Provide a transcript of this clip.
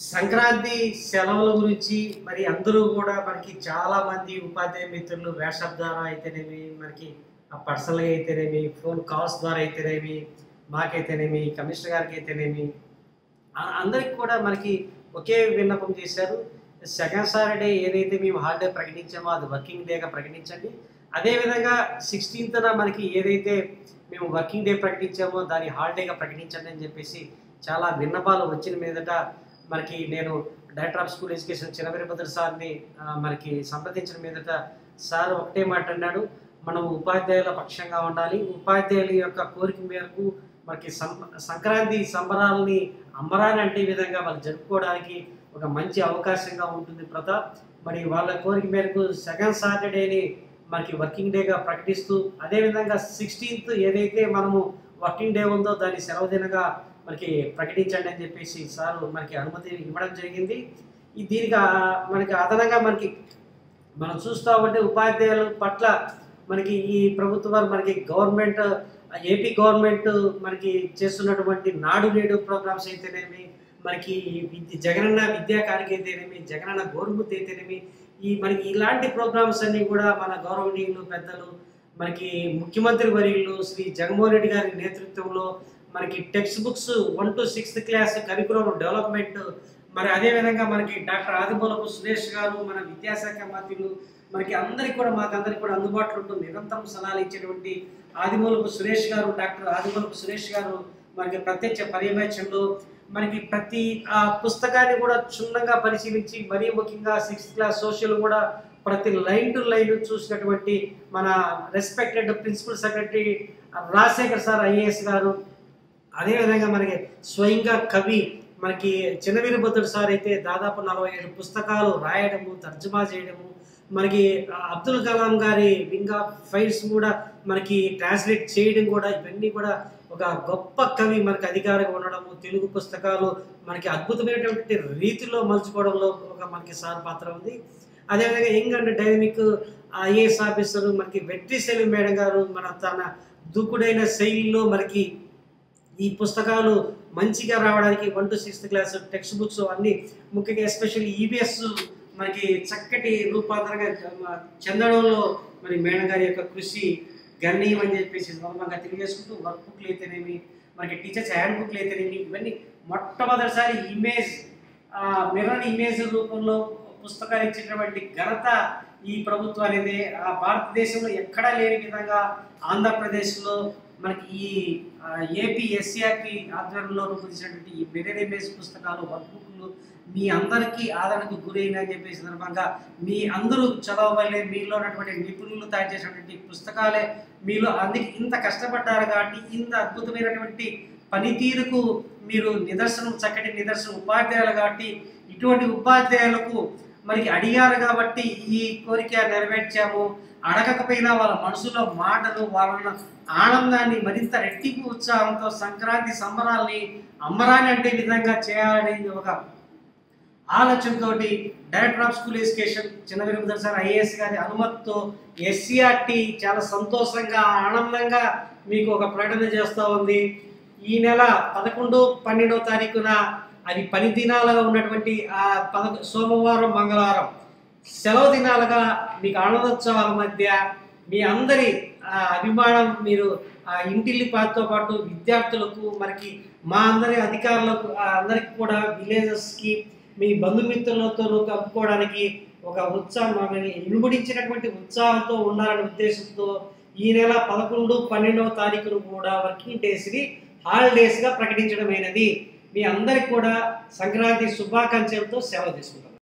సంక్రాంతి సెలవుల గురించి మరి అందరూ కూడా మనకి చాలా మంది ఉపాధ్యాయ మిత్రులు వాట్సాప్ ద్వారా అయితేనేమి మనకి పర్సనల్గా అయితేనేమి ఫోన్ కాల్స్ ద్వారా అయితేనేమి మాకైతేనేమి కమిషనర్ గారికి అయితేనేమి అందరికి కూడా మనకి ఒకే విన్నపం చేశారు. సెకండ్ సాటర్డే ఏదైతే మేము హాలిడే ప్రకటించామో అది వర్కింగ్ డేగా ప్రకటించండి. అదేవిధంగా 16th మనకి ఏదైతే మేము వర్కింగ్ డే ప్రకటించామో దాన్ని హాలిడేగా ప్రకటించండి అని చెప్పేసి చాలా విన్నపాలు వచ్చిన మీదట మనకి నేను director of school education Chinaveerabhadra సార్ని మనకి సంప్రదించిన మీదట సార్ ఒకటే మాట అన్నాడు, మనం ఉపాధ్యాయుల పక్షంగా ఉండాలి. ఉపాధ్యాయుల యొక్క కోరిక మేరకు మనకి సంక్రాంతి సంబరాలని అంబరాని అంటే విధంగా వాళ్ళు జరుపుకోవడానికి ఒక మంచి అవకాశంగా ఉంటుంది ప్రతాప్. మరి వాళ్ళ కోరిక మేరకు సెకండ్ సాటర్డేని మనకి వర్కింగ్ డేగా ప్రకటిస్తూ అదేవిధంగా 16th ఏదైతే మనము వర్కింగ్ డే ఉందో దాన్ని సెలవు దినగా మనకి ప్రకటించండి అని చెప్పేసి సార్ మనకి అనుమతి ఇవ్వడం జరిగింది. దీనికి మనకి అదనంగా మనం చూస్తూ ఉంటే ఉపాధ్యాయుల పట్ల మనకి ఈ ప్రభుత్వం మనకి గవర్నమెంట్ ఏపీ గవర్నమెంట్ మనకి చేస్తున్నటువంటి నాడు నేడు ప్రోగ్రామ్స్ అయితేనేమి మనకి జగనన్న విద్యా కానుక అయితేనేమి జగనన్న గోరుముద్ద అయితేనేమి మనకి ఇలాంటి ప్రోగ్రామ్స్ అన్నీ కూడా మన గౌరవనీయులు పెద్దలు మనకి ముఖ్యమంత్రి వర్యులు శ్రీ జగన్మోహన్ రెడ్డి గారి నేతృత్వంలో మనకి text books 1 to 6th class curriculum development మరి అదేవిధంగా మనకి డాక్టర్ ఆదిమూలపు సురేష్ గారు మన విద్యాశాఖ మంత్రులు మనకి అందరికీ కూడా మాకందరికీ కూడా అందుబాటులో ఉంటూ నిరంతరం సలహాలు ఇచ్చేటువంటి ఆదిమూలపు సురేష్ గారు డాక్టర్ ఆదిమూలపు సురేష్ గారు మనకి ప్రత్యక్ష పర్యవేక్షణలో మనకి ప్రతి పుస్తకాన్ని కూడా క్షుణ్ణంగా పరిశీలించి మరీ ముఖ్యంగా 6th క్లాస్ సోషల్ కూడా ప్రతి లైన్ టు లైన్ చూసినటువంటి మన respected principal secretary Rajasekhar sir IAS గారు, అదేవిధంగా మనకి స్వయంగా కవి మనకి చినవీరభద్రుడు సార్ అయితే దాదాపు 47 పుస్తకాలు రాయడము తర్జుమా చేయడము, మనకి అబ్దుల్ కలాం గారి వింగ్ ఆఫ్ ఫైల్స్ కూడా మనకి ట్రాన్స్లేట్ చేయడం కూడా ఇవన్నీ కూడా ఒక గొప్ప కవి మనకి అధికారంగా ఉండడము, తెలుగు పుస్తకాలు మనకి అద్భుతమైనటువంటి రీతిలో మలుచుకోవడంలో ఒక మనకి సార్ పాత్ర ఉంది. అదేవిధంగా young and dynamic IAS officer మనకి వెట్రిసెల్వి మేడం గారు తన దూకుడైన శైలిలో మనకి ఈ పుస్తకాలు మంచిగా రావడానికి 1 to 6th class text books అన్ని ముఖ్యంగా ఎస్పెషల్లీ ఈబీఎస్ మనకి చక్కటి రూపాంతరంగా చెందడంలో మరి మేడం గారి యొక్క కృషి గణనీయం అని చెప్పేసి సందర్భంగా తెలియజేసుకుంటూ వర్క్ బుక్లు అయితేనేమి మనకి టీచర్స్ హ్యాండ్ బుక్లు అయితేనేమి ఇవన్నీ మొట్టమొదటిసారి మిర్రర్ ఇమేజ్ రూపంలో పుస్తకాలు ఇచ్చేటువంటి ఘనత ఈ ప్రభుత్వం అనేది భారతదేశంలో ఎక్కడా లేని విధంగా ఆంధ్రప్రదేశ్లో మనకి ఈ ఏపీ ఎస్సీఆర్టీ ఆధ్వర్యంలో రూపొందించినటువంటి ఈ మిర్రర్ ఇమేజ్ పుస్తకాలు వర్క్ బుక్లు మీ అందరికీ ఆదరణకు గురైన అని చెప్పే సందర్భంగా మీ అందరూ చదవలే మీలో ఉన్నటువంటి నిపుణులు తయారు చేసినటువంటి పుస్తకాలే మీలో అందుకే ఇంత కష్టపడ్డారు కాబట్టి ఇంత అద్భుతమైనటువంటి పనితీరుకు మీరు చక్కటి నిదర్శనం ఉపాధ్యాయులు కాబట్టి ఇటువంటి ఉపాధ్యాయులకు మనకి అడిగారు కాబట్టి ఈ కోరిక నెరవేర్చాము. అడగకపోయినా వాళ్ళ మనసులో మాటలు వాళ్ళ ఆనందాన్ని మరింత రెట్టింపు ఉత్సాహంతో సంక్రాంతి సంబరాల్ని అంబరాన్ని అంటే విధంగా చేయాలని ఒక ఆలోచనతో director of school education Chinaveerabhadra sir IAS గారి అనుమతితో ఎస్సీఆర్టీ చాలా సంతోషంగా ఆనందంగా మీకు ఒక ప్రకటన చేస్తూ ఉంది. ఈ నెల 11, 12వ తారీఖున అది పని దినాలుగా ఉన్నటువంటి సోమవారం మంగళవారం సెలవు దినాలుగా మీకు ఆనందోత్సవాల మధ్య మీ అందరి అభిమానం మీరు ఇంటిల్లిపాదితో పాటు విద్యార్థులకు మనకి మా అందరి అధికారులకు అందరికి కూడా విలేజెస్కి మీ బంధుమిత్రులతో కలుపుకోవడానికి ఒక ఉత్సాహం ఇనుబడించినటువంటి ఉత్సాహంతో ఉండాలనే ఉద్దేశంతో ఈ నెల 11, 12వ తారీఖును కూడా వర్కింగ్ డేస్ని హాలిడేస్గా ప్రకటించడమైనది. మీ అందరికి కూడా సంక్రాంతి శుభాకాంక్షలతో సెలవు తీసుకుంటాం.